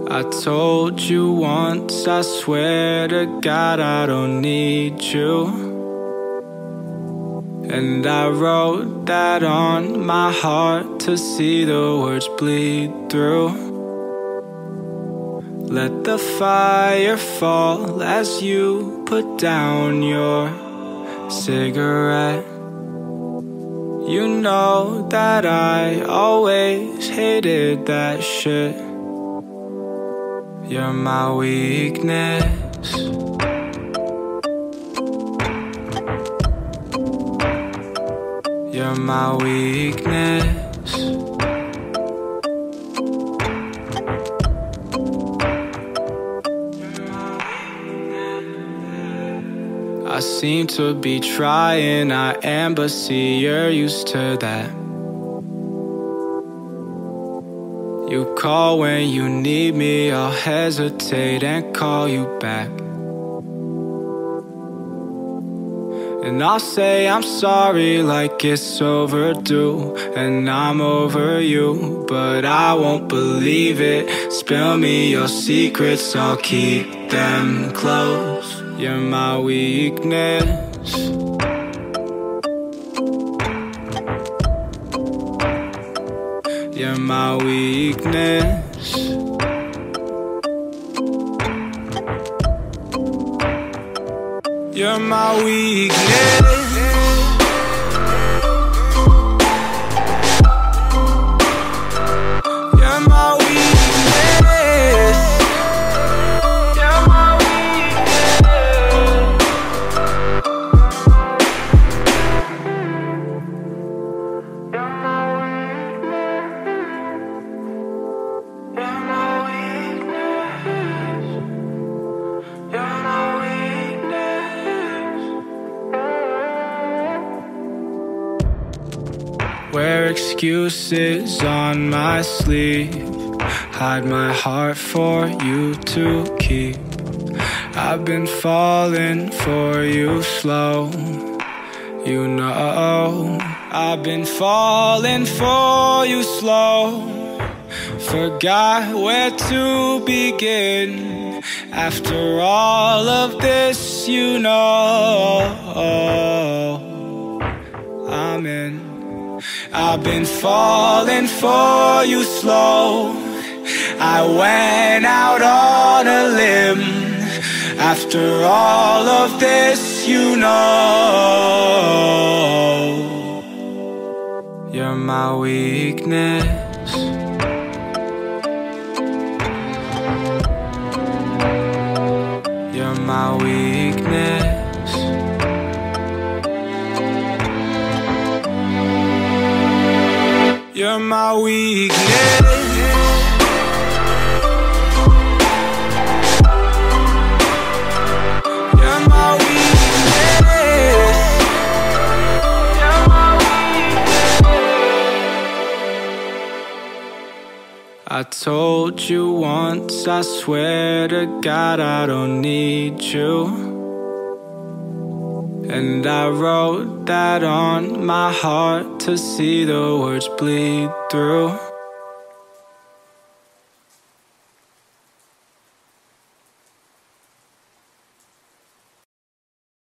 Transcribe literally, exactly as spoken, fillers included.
I told you once, I swear to God I don't need you. And I wrote that on my heart to see the words bleed through. Let the fire fall as you put down your cigarette. You know that I always hated that shit. You're my weakness. You're my weakness. I seem to be trying, I am, but see, you're used to that. You call when you need me, I'll hesitate and call you back. And I'll say I'm sorry like it's overdue, and I'm over you, but I won't believe it. Spill me your secrets, I'll keep them close. You're my weakness. You're my weakness. You're my weakness. You're my weakness. You're my wear excuses on my sleeve, hide my heart for you to keep. I've been falling for you slow, you know. I've been falling for you slow. Forgot where to begin. After all of this, you know I'm in. I've been falling for you slow. I went out on a limb. After all of this, you know you're my weakness. You're my weakness. You're my weakness. You're my weakness. You're my weakness. I told you once, I swear to God I don't need you. And I wrote that on my heart to see the words bleed through.